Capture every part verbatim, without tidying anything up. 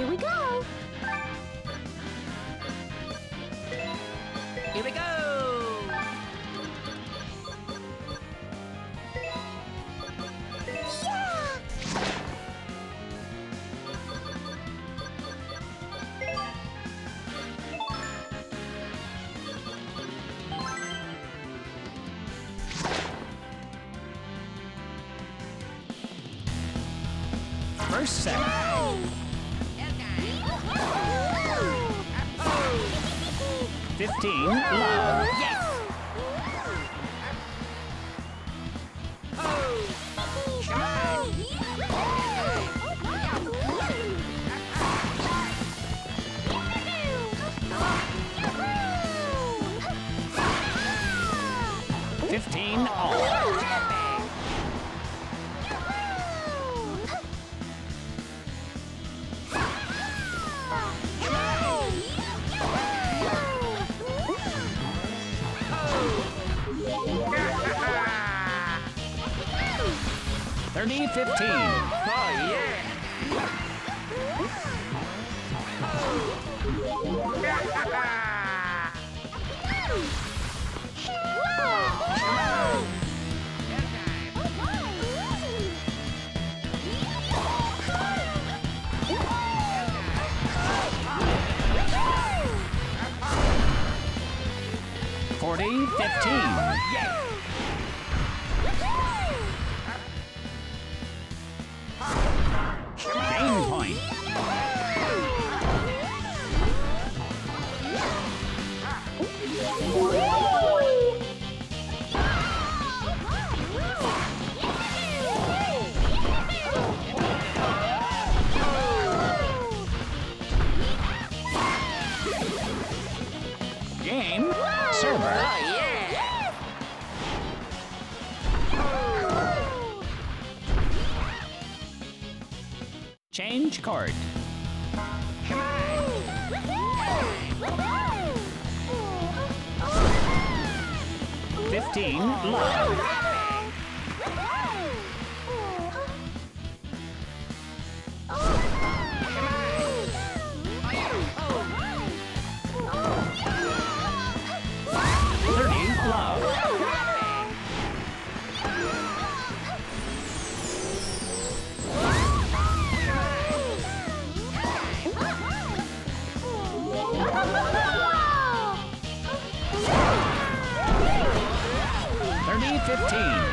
Here we go. Here we go! First set. Fifteen, love. Yes. Fifteen, all. Thirty, fifteen. Oh, yeah! Forty, fifteen. Yeah! Game point. Game, server. Oh, yeah! Change court. Come Fifteen, love. Thirty, love. Thirty, fifteen.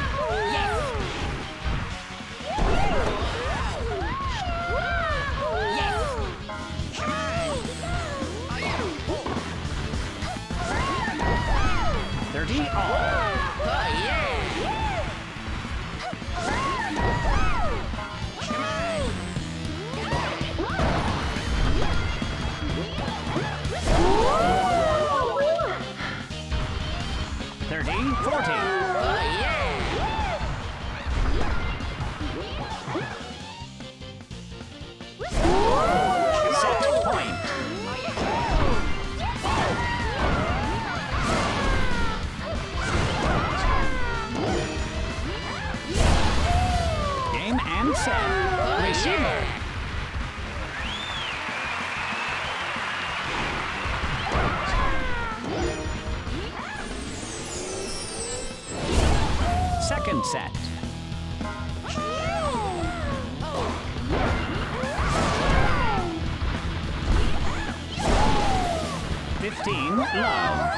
Thirty, all. Oh, yeah! Thirty, forty. Oh, yeah! Set point. Game and set. Receiver. Second set. Fifteen, love.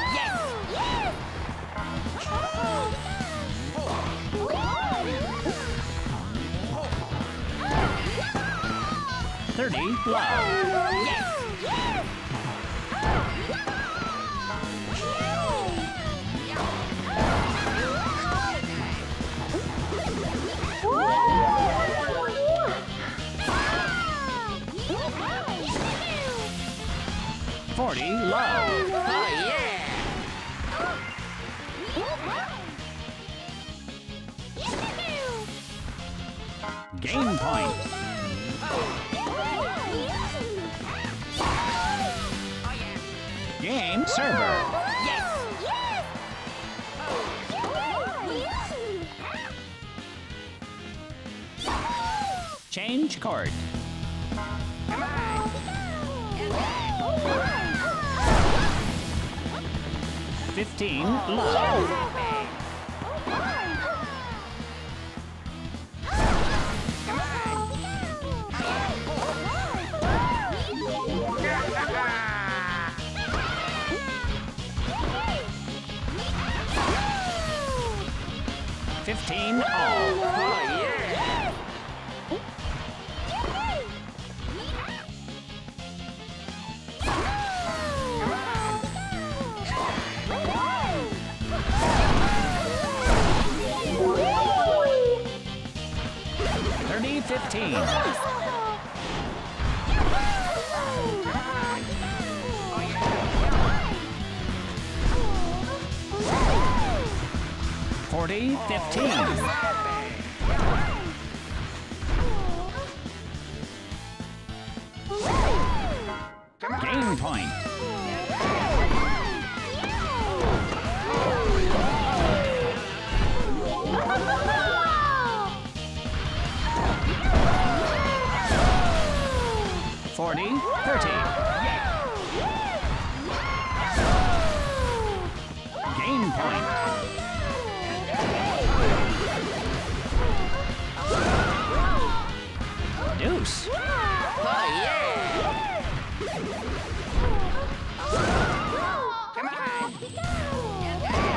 Thirty, love. Forty, love. Oh, yeah! Game point. Game server. Change court. Come on! Fifteen love. Fifteen all. Oh, yeah. Thirty fifteen. Forty fifteen. Game point. Forty thirty. Game point. Deuce. Oh, yeah. Come on.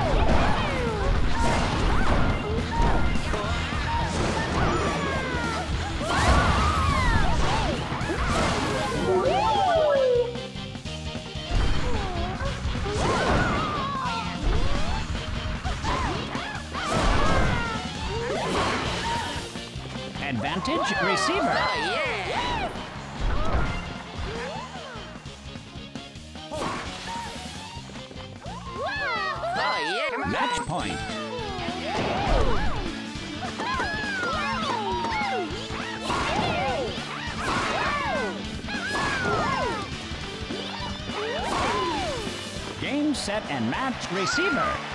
Advantage receiver. Oh, yeah. Oh, yeah. Match point. Game, set, and match receiver.